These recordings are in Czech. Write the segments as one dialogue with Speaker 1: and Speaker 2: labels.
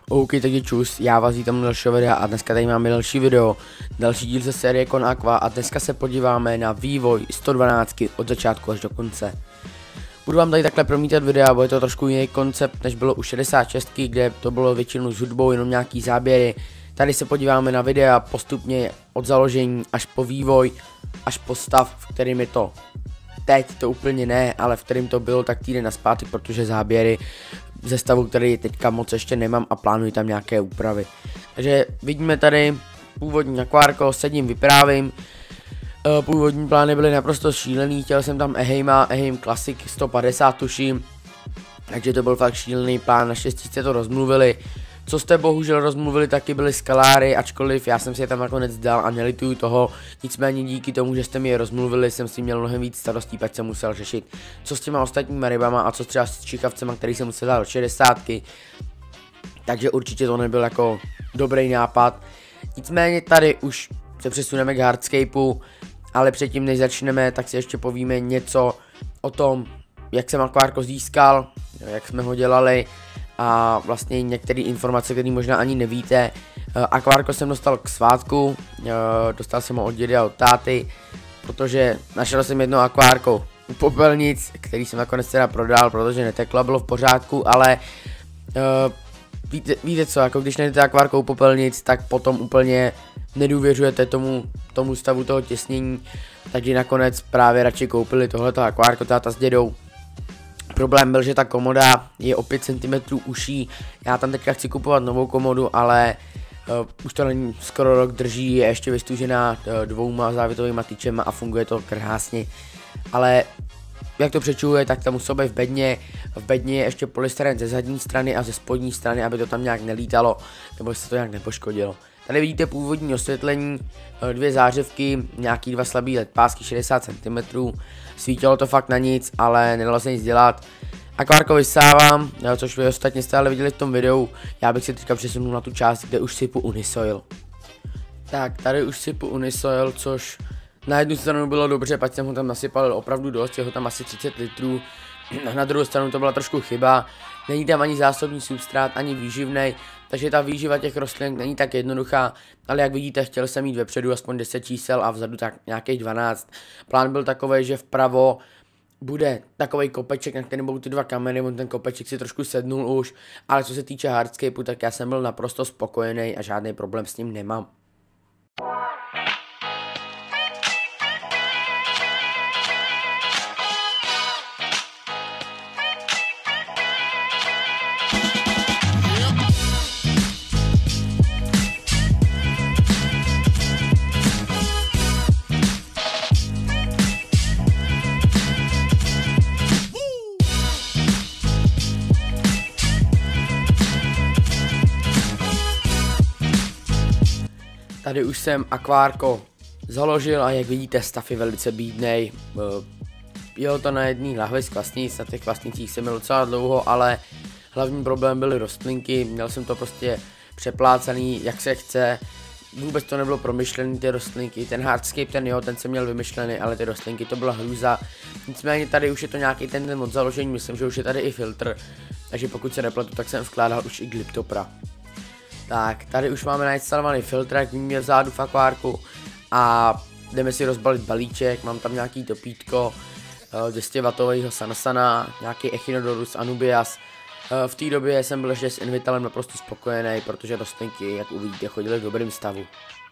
Speaker 1: OK, takže čus, já vás vítám dalšího videa a dneska tady máme další video, další díl ze série Con Aqua a dneska se podíváme na vývoj 112 od začátku až do konce. Budu vám tady takhle promítat videa, bude to trošku jiný koncept, než bylo u 66, kde to bylo většinou s hudbou, jenom nějaký záběry. Tady se podíváme na videa postupně od založení až po vývoj, až po stav, v kterým je to. Teď to úplně ne, ale v kterým to bylo tak týden nazpátek, protože záběry ze stavu, který teďka moc ještě nemám a plánuji tam nějaké úpravy. Takže vidíme tady původní akvárko, sedím, vyprávím. Původní plány byly naprosto šílený, chtěl jsem tam Eheim Classic 150 tuším. Takže to byl fakt šílený plán, naštěstí jste to rozmluvili. Co jste bohužel rozmluvili, taky byly skaláry, ačkoliv já jsem si je tam nakonec dal a nelituju toho. Nicméně díky tomu, že jste mi je rozmluvili, jsem si měl mnohem víc starostí, pak jsem musel řešit, co s těma ostatníma rybama a co třeba s čikavcema, který jsem musel dát do 60. Takže určitě to nebyl jako dobrý nápad. Nicméně tady už se přesuneme k hardscapeu, ale předtím než začneme, tak si ještě povíme něco o tom, jak jsem akvárko získal, jak jsme ho dělali a vlastně některé informace, které možná ani nevíte. Akvárko jsem dostal k svátku, dostal jsem ho od dědy a od táty, protože našel jsem jedno akvárko u popelnic, který jsem nakonec teda prodal, protože neteklo, bylo v pořádku, ale víte co, jako když najdete akvárko u popelnic, tak potom úplně nedůvěřujete tomu stavu toho těsnění, takže nakonec právě radši koupili tohleto akvárko táta s dědou. Problém byl, že ta komoda je o 5 cm uší, já tam teďka chci kupovat novou komodu, ale už to není skoro rok drží, je ještě vystužená 2 závětovými tyčema a funguje to krásně. Ale jak to přečuje, tak tam musí být v bedně je ještě polystyren ze zadní strany a ze spodní strany, aby to tam nějak nelítalo, nebo se to nějak nepoškodilo. Tady vidíte původní osvětlení, 2 zářivky, nějaký 2 slabý LED pásky 60 cm, svítilo to fakt na nic, ale nedalo se nic dělat. Akvárko vysávám, což vy ostatně jste ale viděli v tom videu, já bych si teďka přesunul na tu část, kde už sypu Unisoil. Tak, tady už sypu Unisoil, což na jednu stranu bylo dobře, pak jsem ho tam nasypal opravdu dost, je ho tam asi 30 litrů. Na druhou stranu to byla trošku chyba, není tam ani zásobní substrát, ani výživnej, takže ta výživa těch rostlin není tak jednoduchá, ale jak vidíte, chtěl jsem mít vepředu aspoň 10 čísel a vzadu tak nějakých 12. Plán byl takový, že vpravo bude takový kopeček, na kterém budou ty 2 kameny, on ten kopeček si trošku sednul už, ale co se týče hardscapeu, tak já jsem byl naprosto spokojený a žádný problém s ním nemám. Tady už jsem akvárko založil a jak vidíte, stav je velice bídnej. Jelo to na jedné lahvi z kvasnic, na těch kvasnicích jsem byl docela dlouho, ale hlavní problém byly rostlinky, měl jsem to prostě přeplácaný jak se chce. Vůbec to nebylo promyšlený ty rostlinky, ten hardscape ten jsem měl vymyšlený, ale ty rostlinky to byla hrůza. Nicméně tady už je to nějaký ten od založení, myslím, že už je tady i filtr, takže pokud se nepletu, tak jsem vkládal už i Glyptopra. Tak, tady už máme nainstalovaný filtr, jak mě vzadu v akvárku a jdeme si rozbalit balíček, mám tam nějaký topítko, 200W Sanasana, nějaký Echinodorus Anubias. V té době jsem byl ještě s Invitalem naprosto spokojený, protože rostlinky, jak uvidíte, chodily v dobrém stavu.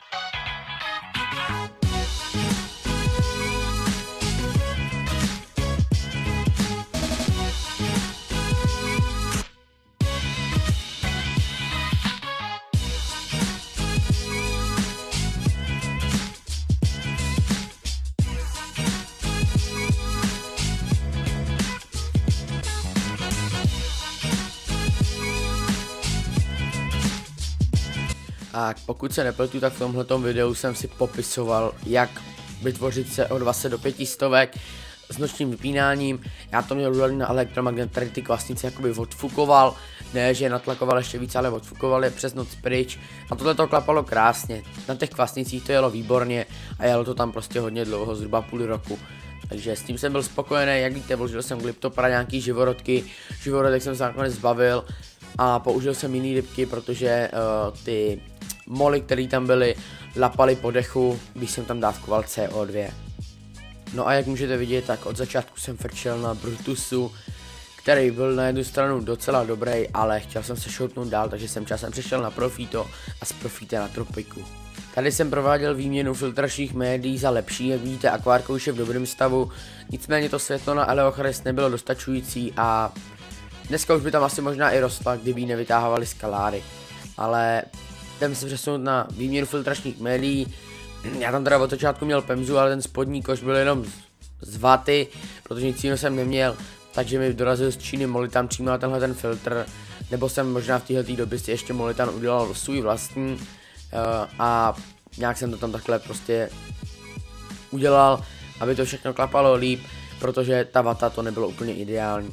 Speaker 1: A pokud se nepletu, tak v tomhletom videu jsem si popisoval, jak vytvořit se od 20 do 500 s nočním vypínáním. Já to měl udělat na elektromagnet, tady ty kvasnice jakoby odfukoval, ne že natlakoval ještě víc, ale odfukoval je přes noc pryč. A tohle to klapalo krásně, na těch kvasnicích to jelo výborně a jelo to tam prostě hodně dlouho, zhruba půl roku. Takže s tím jsem byl spokojený, jak víte, vložil jsem Glyptopra, nějaký živorodky, živorodek jsem se nakonec zbavil. a použil jsem jiný rybky, protože ty moly, které tam byly, lapaly po dechu, když jsem tam dávkoval CO2. No a jak můžete vidět, tak od začátku jsem frčel na Brutusu, který byl na jednu stranu docela dobrý, ale chtěl jsem se šoupnout dál, takže jsem časem přešel na Profito a z Profita na Tropiku. Tady jsem prováděl výměnu filtračních médií za lepší, jak vidíte, akvárko už je v dobrém stavu, nicméně to světlo na Eleochrys nebylo dostačující a dneska už by tam asi možná i rostla, kdyby ji nevytáhovali skaláry. Ale jdeme se přesunout na výměnu filtračních médií. Já tam teda od začátku měl Pemzu, ale ten spodní koš byl jenom z vaty, protože nic jiného jsem neměl, takže mi dorazil z Číny Molitan přímo na tenhle ten filtr, nebo jsem možná v této době si ještě Molitan udělal svůj vlastní a nějak jsem to tam takhle prostě udělal, aby to všechno klapalo líp, protože ta vata to nebylo úplně ideální.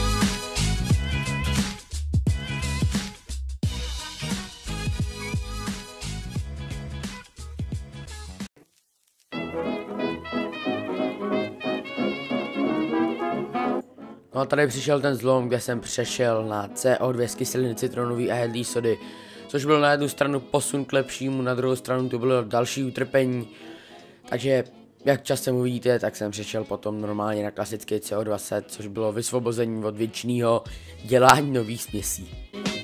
Speaker 1: No a tady přišel ten zlom, kde jsem přešel na CO2 z kyseliny citronový a jedlý sody, což byl na jednu stranu posun k lepšímu, na druhou stranu to bylo další utrpení. Takže jak časem uvidíte, tak jsem přešel potom normálně na klasický CO2 set, což bylo vysvobození od věčného dělání nových směsí.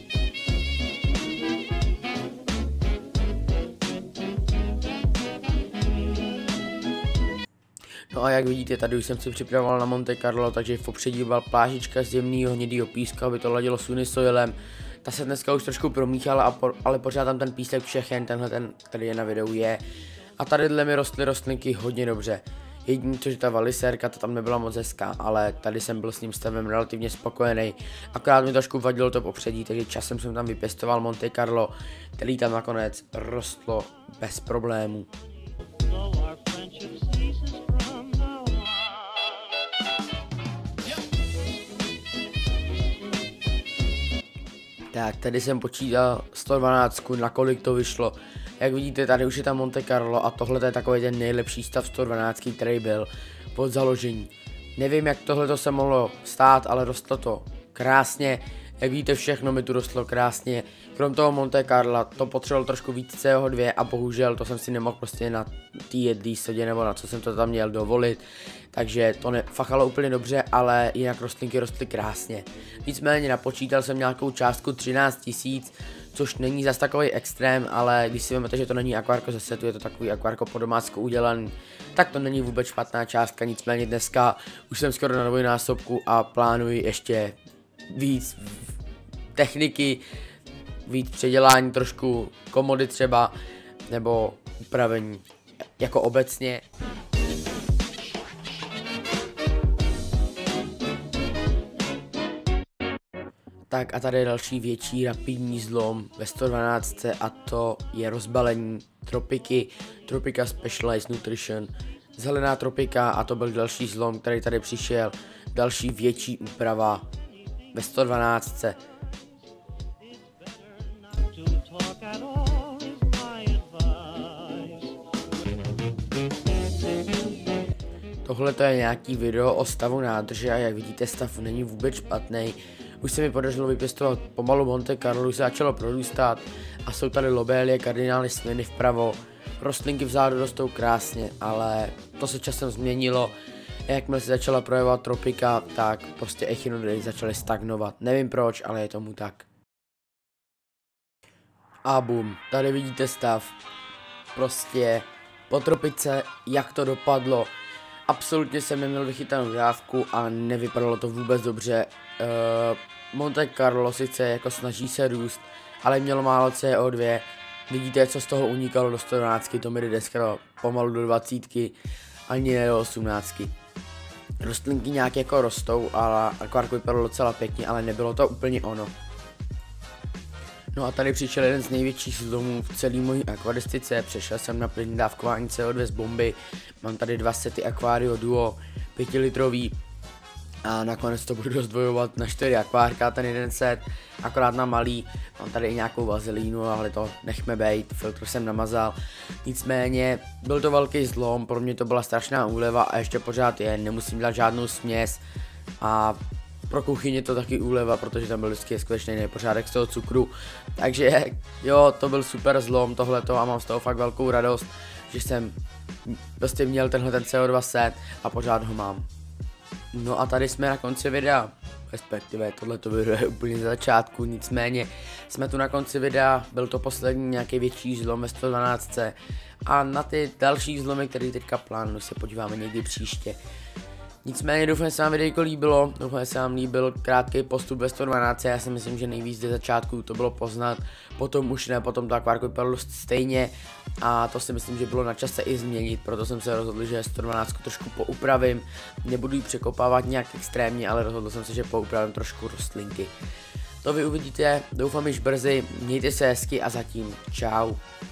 Speaker 1: No a jak vidíte, tady už jsem si připravoval na Monte Carlo, takže v popředí byla plážička z jemného hnědého písku, aby to ladilo s unisoilem. Ta se dneska už trošku promíchala, ale pořád tam ten písek všechen, tenhle ten, který je na videu, je. A tadyhle mi rostly rostlinky hodně dobře. Jediný, což ta valisérka, ta tam nebyla moc hezká, ale tady jsem byl s tím stavem relativně spokojený. Akorát mi trošku vadilo to popředí, takže časem jsem tam vypěstoval Monte Carlo, který tam nakonec rostlo bez problémů. Tak, tady jsem počítal 112, na kolik to vyšlo. Jak vidíte, tady už je tam Monte Carlo a tohle je takový ten nejlepší stav 112, který byl pod založení. Nevím, jak tohle se mohlo stát, ale rostlo to krásně. Jak vidíte, všechno mi tu rostlo krásně. Krom toho Monte Carla to potřebovalo trošku víc CO2 a bohužel to jsem si nemohl prostě na té jedlý sodě nebo na co jsem to tam měl dovolit. Takže to nefachalo úplně dobře, ale jinak rostlinky rostly krásně. Nicméně napočítal jsem nějakou částku 13 000, což není zas takový extrém, ale když si vezmete, že to není akvárko ze setu, je to takový akvárko po domácku udělaný, tak to není vůbec špatná částka. Nicméně dneska už jsem skoro na dvojnásobku a plánuji ještě víc techniky, víc předělání, trošku komody třeba, nebo upravení jako obecně. Tak a tady je další větší rapidní zlom ve 112 a to je rozbalení Tropiky, Tropica Specialized Nutrition, zelená Tropika a to byl další zlom, který tady přišel, další větší úprava ve 112. Tohle to je nějaký video o stavu nádrže a jak vidíte, stav není vůbec špatný. Už se mi podařilo vypěstovat pomalu Monte Carlo, už se začalo prorůstat a jsou tady lobelie, kardinály, směny vpravo. Rostlinky vzadu rostou krásně, ale to se časem změnilo. Jakmile se začala projevovat Tropika, tak prostě echinodry začaly stagnovat. Nevím proč, ale je tomu tak. A bum, tady vidíte stav. Prostě po Tropice, jak to dopadlo. Absolutně jsem neměl vychytanou dávku a nevypadalo to vůbec dobře. Monte Carlo sice jako snaží se růst, ale mělo málo CO2. Vidíte, co z toho unikalo do 112, to mi jde dneska pomalu do 20, ani ne do 18. Rostlinky nějak jako rostou, ale akvárko vypadalo docela pěkně, ale nebylo to úplně ono. No a tady přišel jeden z největších zlomů v celé mojí akvaristice, přešel jsem na plynné dávkování CO2 z bomby, mám tady 2 sety Aquario Duo, 5 litrový a nakonec to budu rozdvojovat na 4 akvárka, ten jeden set, akorát na malý, mám tady i nějakou vazelínu, ale to nechme bejt, filtr jsem namazal, nicméně byl to velký zlom, pro mě to byla strašná úleva a ještě pořád je, nemusím dělat žádnou směs a pro kuchyni to taky úleva, protože tam byl vždycky skutečný nepořádek z toho cukru. Takže jo, to byl super zlom tohleto a mám z toho fakt velkou radost, že jsem prostě měl tenhle ten CO2 set a pořád ho mám. No a tady jsme na konci videa, respektive tohleto video je úplně z začátku, nicméně jsme tu na konci videa, byl to poslední nějaký větší zlom ve 112 a na ty další zlomy, které teďka plánuju, se podíváme někdy příště. Nicméně doufám, že se vám videjko líbilo, doufám, že se vám líbil krátký postup ve 112, já si myslím, že nejvíc ze začátku to bylo poznat, potom už ne, potom to akvárko vypadalo stejně a to si myslím, že bylo na čase i změnit, proto jsem se rozhodl, že 112 trošku poupravím, nebudu ji překopávat nějak extrémně, ale rozhodl jsem se, že poupravím trošku rostlinky. To vy uvidíte, doufám již brzy, mějte se hezky a zatím čau.